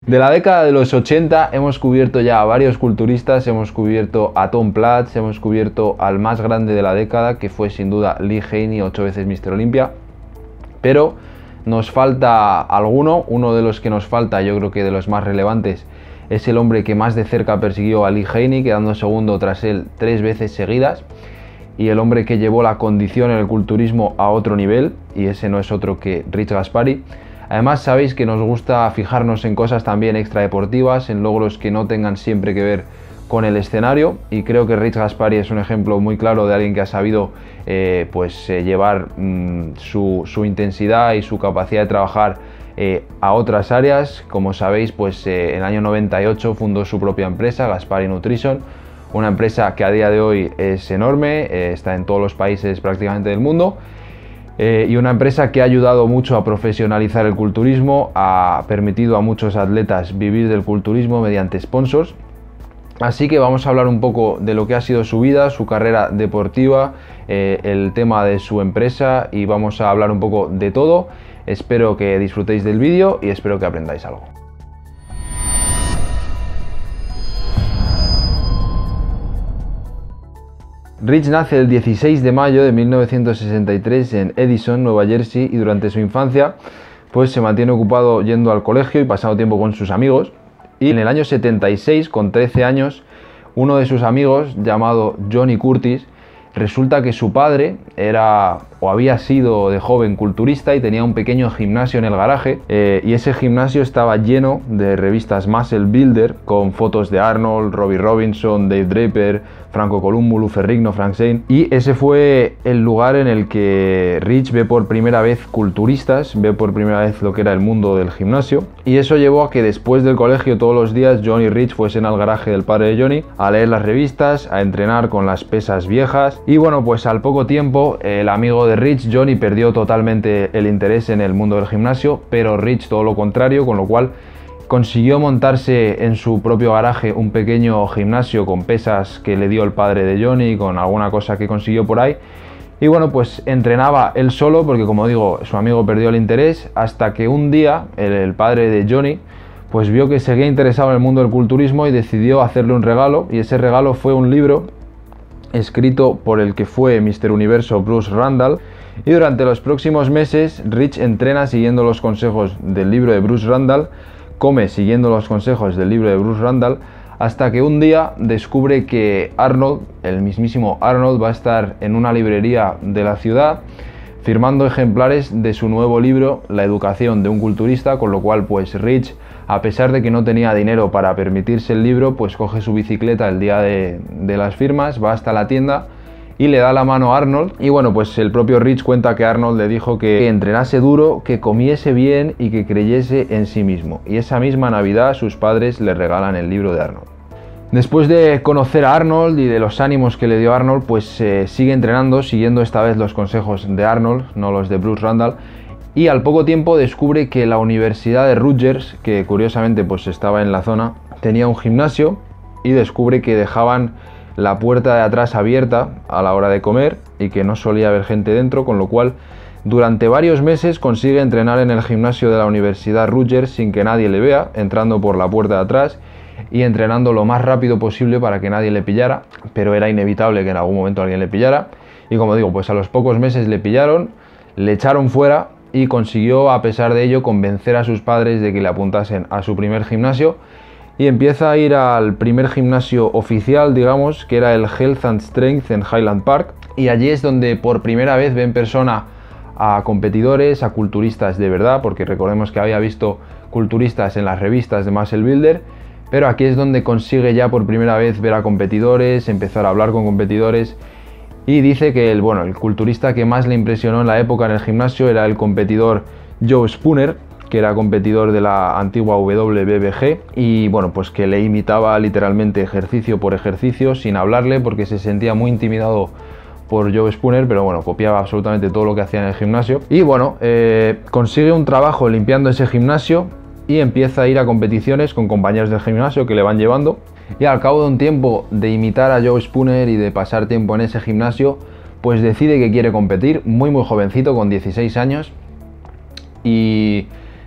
De la década de los 80 hemos cubierto ya a varios culturistas, hemos cubierto a Tom Platz, hemos cubierto al más grande de la década, que fue sin duda Lee Haney, 8 veces Mr. Olympia, pero nos falta alguno. Uno de los que nos falta, yo creo que de los más relevantes, es el hombre que más de cerca persiguió a Lee Haney, quedando segundo tras él 3 veces seguidas, y el hombre que llevó la condición en el culturismo a otro nivel, y ese no es otro que Rich Gaspari. Además, sabéis que nos gusta fijarnos en cosas también extradeportivas, en logros que no tengan siempre que ver con el escenario, y creo que Rich Gaspari es un ejemplo muy claro de alguien que ha sabido llevar su intensidad y su capacidad de trabajar a otras áreas. Como sabéis, pues en el año 98 fundó su propia empresa, Gaspari Nutrition, una empresa que a día de hoy es enorme, está en todos los países prácticamente del mundo, y una empresa que ha ayudado mucho a profesionalizar el culturismo, ha permitido a muchos atletas vivir del culturismo mediante sponsors. Así que vamos a hablar un poco de lo que ha sido su vida, su carrera deportiva, el tema de su empresa, y vamos a hablar un poco de todo. Espero que disfrutéis del vídeo y espero que aprendáis algo. Rich nace el 16 de mayo de 1963 en Edison, Nueva Jersey, y durante su infancia pues se mantiene ocupado yendo al colegio y pasando tiempo con sus amigos. Y en el año 76, con 13 años, uno de sus amigos, llamado Johnny Curtis, resulta que su padre era o había sido de joven culturista y tenía un pequeño gimnasio en el garaje, y ese gimnasio estaba lleno de revistas Muscle Builder con fotos de Arnold, Robbie Robinson, Dave Draper, Franco Columbu, Lou Ferrigno, Frank Zane, y ese fue el lugar en el que Rich ve por primera vez culturistas, ve por primera vez lo que era el mundo del gimnasio, y eso llevó a que después del colegio todos los días John y Rich fuesen al garaje del padre de Johnny a leer las revistas, a entrenar con las pesas viejas. Y bueno, pues al poco tiempo el amigo de Rich, Johnny, perdió totalmente el interés en el mundo del gimnasio, pero Rich todo lo contrario, con lo cual consiguió montarse en su propio garaje un pequeño gimnasio con pesas que le dio el padre de Johnny, con alguna cosa que consiguió por ahí. Y bueno, pues entrenaba él solo porque, como digo, su amigo perdió el interés, hasta que un día el padre de Johnny pues vio que seguía interesado en el mundo del culturismo y decidió hacerle un regalo, y ese regalo fue un libro escrito por el que fue Mr. Universo Bruce Randall. Y durante los próximos meses Rich entrena siguiendo los consejos del libro de Bruce Randall, come siguiendo los consejos del libro de Bruce Randall, hasta que un día descubre que Arnold, el mismísimo Arnold, va a estar en una librería de la ciudad firmando ejemplares de su nuevo libro, La educación de un culturista, con lo cual pues Rich, a pesar de que no tenía dinero para permitirse el libro, pues coge su bicicleta el día de las firmas, va hasta la tienda y le da la mano a Arnold. Y bueno, pues el propio Rich cuenta que Arnold le dijo que entrenase duro, que comiese bien y que creyese en sí mismo. Y esa misma Navidad sus padres le regalan el libro de Arnold. Después de conocer a Arnold y de los ánimos que le dio Arnold, pues sigue entrenando, siguiendo esta vez los consejos de Arnold, no los de Bruce Randall. Y al poco tiempo descubre que la Universidad de Rutgers, que curiosamente pues estaba en la zona, tenía un gimnasio, y descubre que dejaban la puerta de atrás abierta a la hora de comer y que no solía haber gente dentro, con lo cual durante varios meses consigue entrenar en el gimnasio de la Universidad Rutgers sin que nadie le vea, entrando por la puerta de atrás y entrenando lo más rápido posible para que nadie le pillara, pero era inevitable que en algún momento alguien le pillara. Y como digo, pues a los pocos meses le pillaron, le echaron fuera, y consiguió, a pesar de ello, convencer a sus padres de que le apuntasen a su primer gimnasio, y empieza a ir al primer gimnasio oficial, digamos, que era el Health and Strength en Highland Park, y allí es donde por primera vez ve en persona a competidores, a culturistas de verdad, porque recordemos que había visto culturistas en las revistas de Muscle Builder, pero aquí es donde consigue ya por primera vez ver a competidores, empezar a hablar con competidores. Y dice que el culturista que más le impresionó en la época en el gimnasio era el competidor Joe Spooner, que era competidor de la antigua WBBG, y bueno, pues que le imitaba literalmente ejercicio por ejercicio sin hablarle, porque se sentía muy intimidado por Joe Spooner, pero bueno, copiaba absolutamente todo lo que hacía en el gimnasio. Y bueno, consigue un trabajo limpiando ese gimnasio y empieza a ir a competiciones con compañeros del gimnasio que le van llevando. Y al cabo de un tiempo de imitar a Joe Spooner y de pasar tiempo en ese gimnasio, pues decide que quiere competir, muy jovencito, con 16 años, y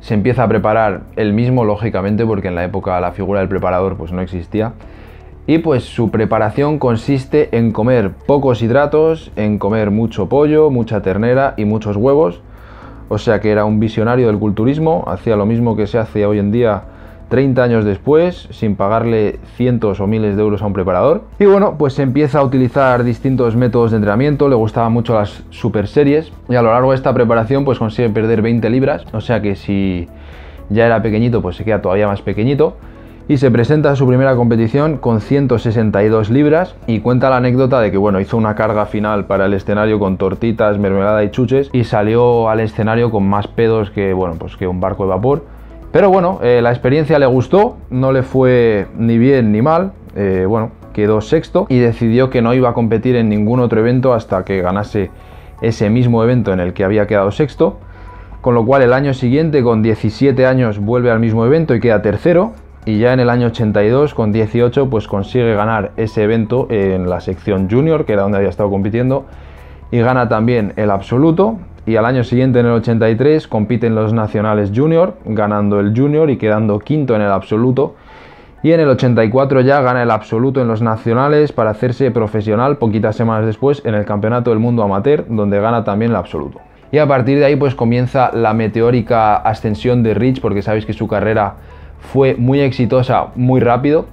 se empieza a preparar él mismo, lógicamente, porque en la época la figura del preparador pues no existía. Y pues su preparación consiste en comer pocos hidratos, en comer mucho pollo, mucha ternera y muchos huevos. O sea que era un visionario del culturismo, hacía lo mismo que se hace hoy en día 30 años después, sin pagarle cientos o miles de euros a un preparador. Y bueno, pues empieza a utilizar distintos métodos de entrenamiento, le gustaban mucho las super series y a lo largo de esta preparación pues consigue perder 20 libras, o sea que si ya era pequeñito pues se queda todavía más pequeñito. Y se presenta a su primera competición con 162 libras y cuenta la anécdota de que bueno, hizo una carga final para el escenario con tortitas, mermelada y chuches y salió al escenario con más pedos que, bueno, pues que un barco de vapor. Pero bueno, la experiencia le gustó, no le fue ni bien ni mal, bueno, quedó sexto y decidió que no iba a competir en ningún otro evento hasta que ganase ese mismo evento en el que había quedado sexto, con lo cual el año siguiente, con 17 años, vuelve al mismo evento y queda tercero. Y ya en el año 82, con 18, pues consigue ganar ese evento en la sección junior, que era donde había estado compitiendo, y gana también el absoluto. Y al año siguiente, en el 83, compite en los nacionales junior, ganando el junior y quedando quinto en el absoluto. Y en el 84 ya gana el absoluto en los nacionales para hacerse profesional poquitas semanas después en el Campeonato del Mundo Amateur, donde gana también el absoluto. Y a partir de ahí pues comienza la meteórica ascensión de Rich, porque sabéis que su carrera fue muy exitosa muy rápido,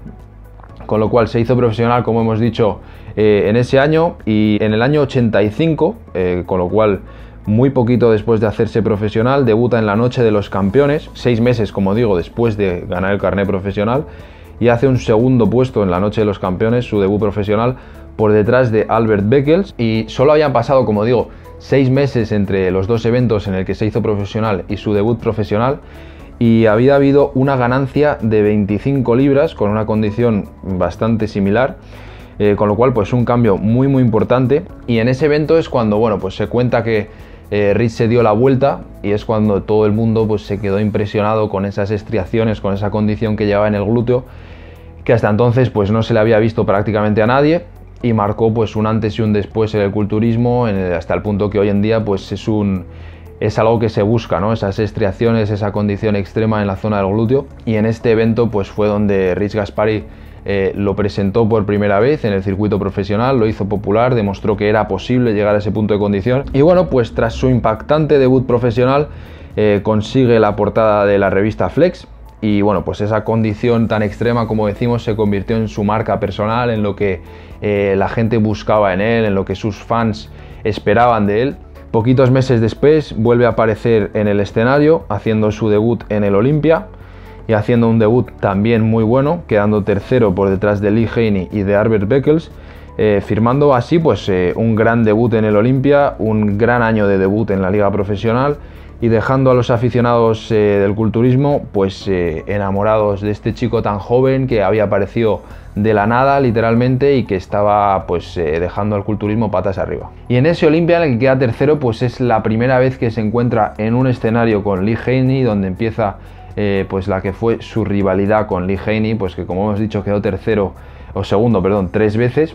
con lo cual se hizo profesional, como hemos dicho, en ese año y en el año 85, con lo cual muy poquito después de hacerse profesional, debuta en la Noche de los Campeones, 6 meses, como digo, después de ganar el carnet profesional, y hace un segundo puesto en la Noche de los Campeones, su debut profesional, por detrás de Albert Beckels, y solo habían pasado, como digo, 6 meses entre los dos eventos en el que se hizo profesional y su debut profesional, y había habido una ganancia de 25 libras con una condición bastante similar, con lo cual pues un cambio muy importante. Y en ese evento es cuando, bueno, pues se cuenta que Rich se dio la vuelta y es cuando todo el mundo pues se quedó impresionado con esas estriaciones, con esa condición que llevaba en el glúteo, que hasta entonces pues no se le había visto prácticamente a nadie, y marcó pues un antes y un después en el culturismo, hasta el punto que hoy en día pues es algo que se busca, ¿no? Esas estriaciones, esa condición extrema en la zona del glúteo. Y en este evento pues fue donde Rich Gaspari lo presentó por primera vez en el circuito profesional, lo hizo popular, demostró que era posible llegar a ese punto de condición. Y bueno, pues tras su impactante debut profesional consigue la portada de la revista Flex. Y bueno, pues esa condición tan extrema, como decimos, se convirtió en su marca personal, en lo que la gente buscaba en él, en lo que sus fans esperaban de él. Poquitos meses después vuelve a aparecer en el escenario, haciendo su debut en el Olympia y haciendo un debut también muy bueno, quedando tercero por detrás de Lee Haney y de Albert Beckels, firmando así pues un gran debut en el Olympia, un gran año de debut en la liga profesional y dejando a los aficionados del culturismo pues enamorados de este chico tan joven que había aparecido de la nada literalmente y que estaba pues dejando al culturismo patas arriba. Y en ese Olympia en el que queda tercero pues es la primera vez que se encuentra en un escenario con Lee Haney, donde empieza pues la que fue su rivalidad con Lee Haney, pues que como hemos dicho quedó segundo 3 veces.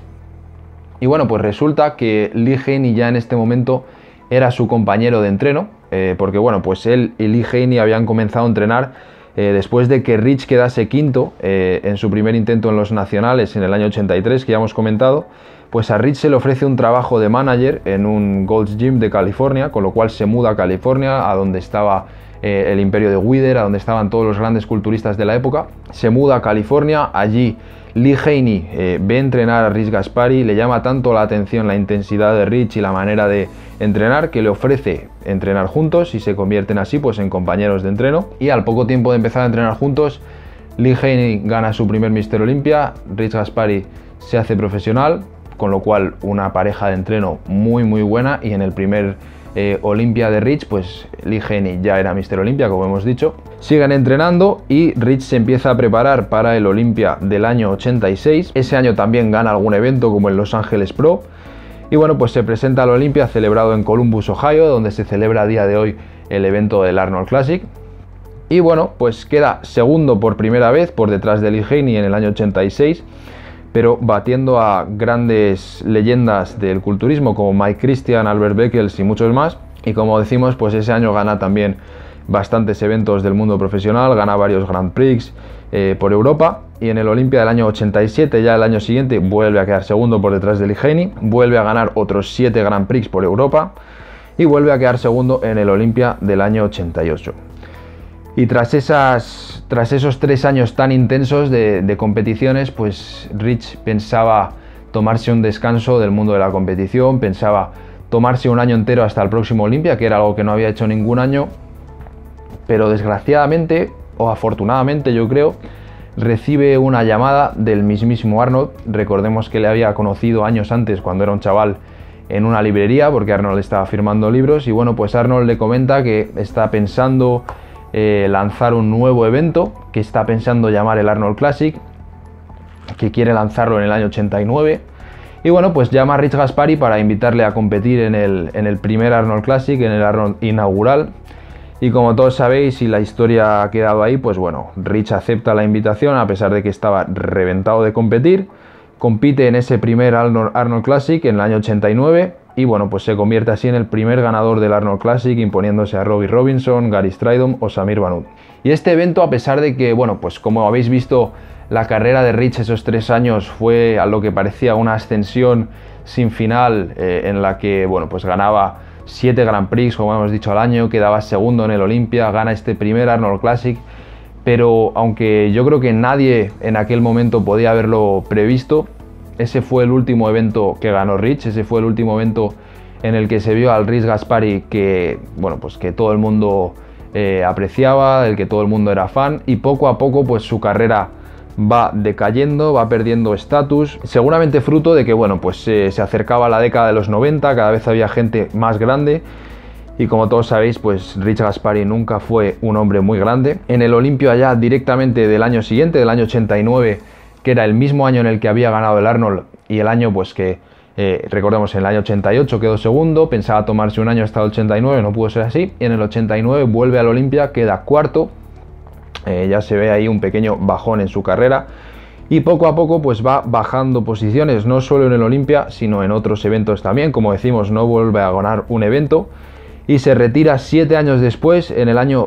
Y bueno, pues resulta que Lee Haney ya en este momento era su compañero de entreno, porque bueno, pues él y Lee Haney habían comenzado a entrenar después de que Rich quedase quinto en su primer intento en los nacionales en el año 83, que ya hemos comentado. Pues a Rich se le ofrece un trabajo de manager en un Gold's Gym de California, con lo cual se muda a California, a donde estaba el imperio de Wither, a donde estaban todos los grandes culturistas de la época. Se muda a California, allí Lee Haney ve entrenar a Rich Gaspari, le llama tanto la atención la intensidad de Rich y la manera de entrenar que le ofrece entrenar juntos y se convierten así pues en compañeros de entreno. Y al poco tiempo de empezar a entrenar juntos, Lee Haney gana su primer Mr. Olympia, Rich Gaspari se hace profesional, con lo cual una pareja de entreno muy buena. Y en el primer Olympia de Rich, pues Lee Haney ya era Mr. Olympia, como hemos dicho. Siguen entrenando y Rich se empieza a preparar para el Olympia del año 86. Ese año también gana algún evento como el Los Ángeles Pro. Y bueno, pues se presenta al Olympia celebrado en Columbus, Ohio, donde se celebra a día de hoy el evento del Arnold Classic. Y bueno, pues queda segundo por primera vez por detrás de Lee Haney en el año 86, pero batiendo a grandes leyendas del culturismo como Mike Christian, Albert Beckels y muchos más. Y como decimos, pues ese año gana también bastantes eventos del mundo profesional, gana varios Grand Prix por Europa, y en el Olympia del año 87, ya el año siguiente, vuelve a quedar segundo por detrás de Lee Haney, vuelve a ganar otros 7 Grand Prix por Europa y vuelve a quedar segundo en el Olympia del año 88. Y tras esos 3 años tan intensos de competiciones, pues Rich pensaba tomarse un descanso del mundo de la competición, pensaba tomarse un año entero hasta el próximo Olympia, que era algo que no había hecho ningún año, pero desgraciadamente, o afortunadamente yo creo, recibe una llamada del mismísimo Arnold. Recordemos que le había conocido años antes cuando era un chaval en una librería, porque Arnold estaba firmando libros, y bueno, pues Arnold le comenta que está pensando lanzar un nuevo evento, que está pensando llamar el Arnold Classic, que quiere lanzarlo en el año 89, y bueno, pues llama a Rich Gaspari para invitarle a competir en el primer Arnold Classic, en el Arnold inaugural. Y como todos sabéis, y la historia ha quedado ahí, pues bueno, Rich acepta la invitación a pesar de que estaba reventado de competir, compite en ese primer Arnold Classic en el año 89 y bueno, pues se convierte así en el primer ganador del Arnold Classic, imponiéndose a Robbie Robinson, Gary Stridham o Samir Bannout. Y este evento, a pesar de que, bueno, pues como habéis visto, la carrera de Rich esos 3 años fue a lo que parecía una ascensión sin final, en la que, bueno, pues ganaba 7 Grand Prix, como hemos dicho, al año, quedaba segundo en el Olympia, gana este primer Arnold Classic, pero aunque yo creo que nadie en aquel momento podía haberlo previsto, ese fue el último evento que ganó Rich, ese fue el último evento en el que se vio al Rich Gaspari que, bueno, pues que todo el mundo apreciaba, del que todo el mundo era fan, y poco a poco pues su carrera va decayendo, va perdiendo estatus, seguramente fruto de que, bueno, pues se acercaba la década de los 90, cada vez había gente más grande, y como todos sabéis, pues Rich Gaspari nunca fue un hombre muy grande. En el Olympia ya directamente del año siguiente, del año 89, que era el mismo año en el que había ganado el Arnold, y el año pues que, recordemos, en el año 88 quedó segundo, pensaba tomarse un año hasta el 89, no pudo ser así, y en el 89 vuelve al Olympia, queda cuarto. Ya se ve ahí un pequeño bajón en su carrera y poco a poco pues va bajando posiciones, no solo en el Olympia sino en otros eventos también. Como decimos, no vuelve a ganar un evento y se retira 7 años después, en el año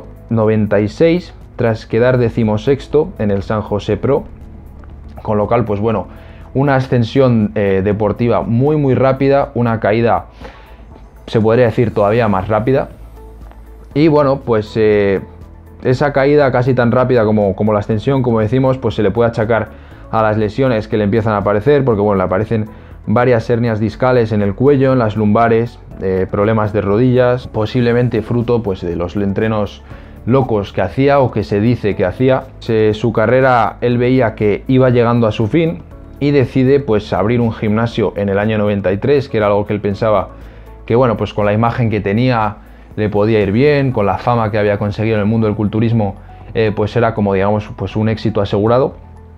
96, tras quedar 16º en el San José Pro, con lo cual pues bueno, una ascensión deportiva muy rápida, una caída se podría decir todavía más rápida, y bueno, pues esa caída casi tan rápida como la ascensión, como decimos, pues se le puede achacar a las lesiones que le empiezan a aparecer, porque bueno, le aparecen varias hernias discales en el cuello, en las lumbares, problemas de rodillas, posiblemente fruto pues de los entrenos locos que hacía o que se dice que hacía. Su carrera, él veía que iba llegando a su fin y decide pues abrir un gimnasio en el año 93, que era algo que él pensaba que, bueno, pues con la imagen que tenía le podía ir bien, con la fama que había conseguido en el mundo del culturismo, pues era como, digamos, pues un éxito asegurado.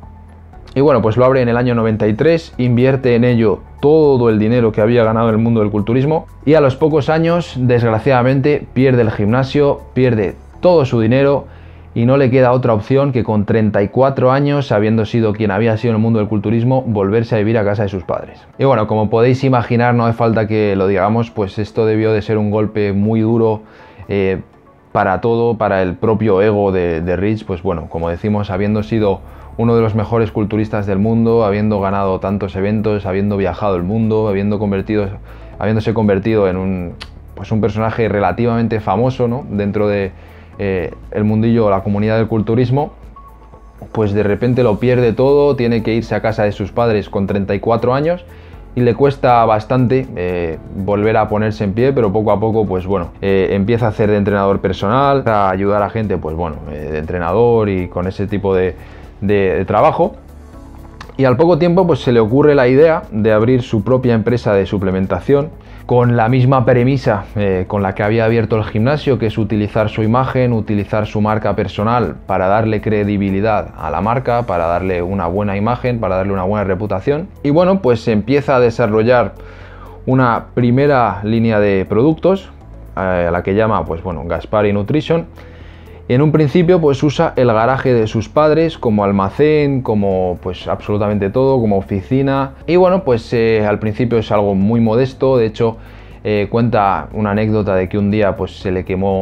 Y bueno, pues lo abre en el año 93, invierte en ello todo el dinero que había ganado en el mundo del culturismo y a los pocos años, desgraciadamente, pierde el gimnasio, pierde todo su dinero y no le queda otra opción que con 34 años, habiendo sido quien había sido en el mundo del culturismo, volverse a vivir a casa de sus padres. Y bueno, como podéis imaginar, no hace falta que lo digamos, pues esto debió de ser un golpe muy duro para el propio ego de Rich, pues bueno, como decimos, habiendo sido uno de los mejores culturistas del mundo, habiendo ganado tantos eventos, habiendo viajado el mundo, habiéndose convertido en un personaje relativamente famoso, ¿no?, dentro de el mundillo, la comunidad del culturismo, pues de repente lo pierde todo, tiene que irse a casa de sus padres con 34 años y le cuesta bastante volver a ponerse en pie, pero poco a poco pues bueno, empieza a hacer de entrenador personal, a ayudar a gente pues bueno, de entrenador y con ese tipo de trabajo. Y al poco tiempo pues se le ocurre la idea de abrir su propia empresa de suplementación con la misma premisa con la que había abierto el gimnasio, que es utilizar su imagen, utilizar su marca personal para darle credibilidad a la marca, para darle una buena imagen, para darle una buena reputación. Y bueno, pues se empieza a desarrollar una primera línea de productos a la que llama pues bueno, Gaspari Nutrition. En un principio pues usa el garaje de sus padres como almacén, como pues absolutamente todo, como oficina. Y bueno, pues al principio es algo muy modesto. De hecho, Cuenta una anécdota de que un día pues se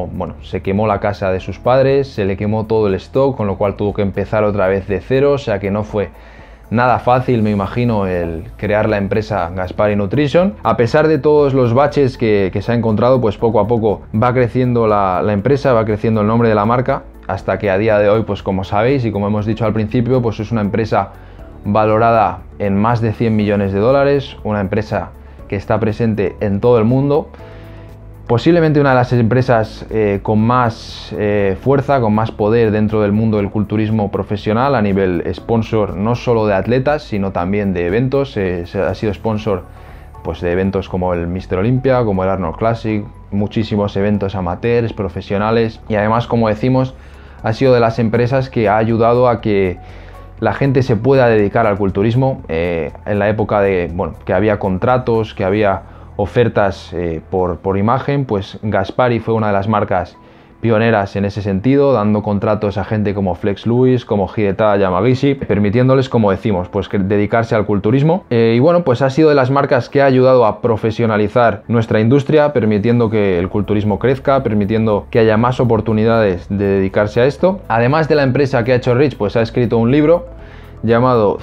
quemó la casa de sus padres, se le quemó todo el stock, con lo cual tuvo que empezar otra vez de cero, o sea que no fue nada fácil, me imagino, el crear la empresa Gaspari Nutrition. A pesar de todos los baches que se ha encontrado, pues poco a poco va creciendo la empresa, va creciendo el nombre de la marca, hasta que a día de hoy, pues como sabéis y como hemos dicho al principio, pues es una empresa valorada en más de 100 millones de dólares, una empresa que está presente en todo el mundo, posiblemente una de las empresas con más fuerza, con más poder dentro del mundo del culturismo profesional a nivel sponsor, no solo de atletas, sino también de eventos. Ha sido sponsor pues, de eventos como el Mr. Olympia, como el Arnold Classic, muchísimos eventos amateurs, profesionales, y además, como decimos, ha sido de las empresas que ha ayudado a que la gente se pueda dedicar al culturismo en la época de, que había contratos, que había ofertas por imagen, pues Gaspari fue una de las marcas pioneras en ese sentido, dando contratos a gente como Flex Lewis, como Hidetaka Yamagishi, permitiéndoles, como decimos, pues dedicarse al culturismo. Y bueno, pues ha sido de las marcas que ha ayudado a profesionalizar nuestra industria, permitiendo que el culturismo crezca, permitiendo que haya más oportunidades de dedicarse a esto. Además de la empresa que ha hecho Rich, pues ha escrito un libro llamado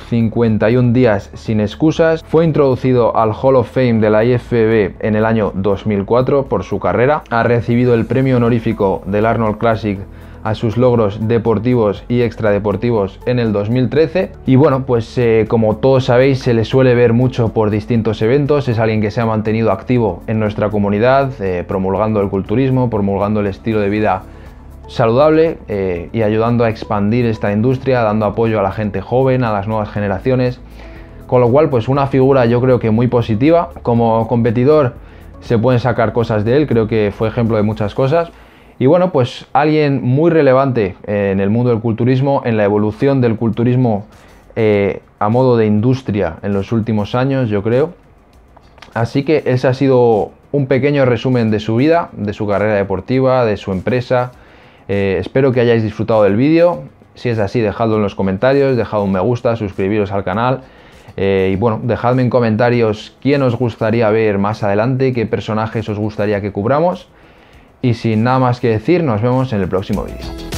51 días sin excusas. Fue introducido al Hall of Fame de la IFBB en el año 2004 por su carrera. Ha recibido el premio honorífico del Arnold Classic a sus logros deportivos y extradeportivos en el 2013. Y bueno, pues como todos sabéis, se le suele ver mucho por distintos eventos. Es alguien que se ha mantenido activo en nuestra comunidad, promulgando el culturismo, promulgando el estilo de vida saludable y ayudando a expandir esta industria, dando apoyo a la gente joven, a las nuevas generaciones, con lo cual pues una figura yo creo que muy positiva. Como competidor se pueden sacar cosas de él, creo que fue ejemplo de muchas cosas, y bueno, pues alguien muy relevante en el mundo del culturismo, en la evolución del culturismo a modo de industria en los últimos años, yo creo. Así que ese ha sido un pequeño resumen de su vida, de su carrera deportiva, de su empresa. Espero que hayáis disfrutado del vídeo. Si es así, dejadlo en los comentarios, dejad un me gusta, suscribiros al canal y bueno, dejadme en comentarios quién os gustaría ver más adelante, qué personajes os gustaría que cubramos, y sin nada más que decir, nos vemos en el próximo vídeo.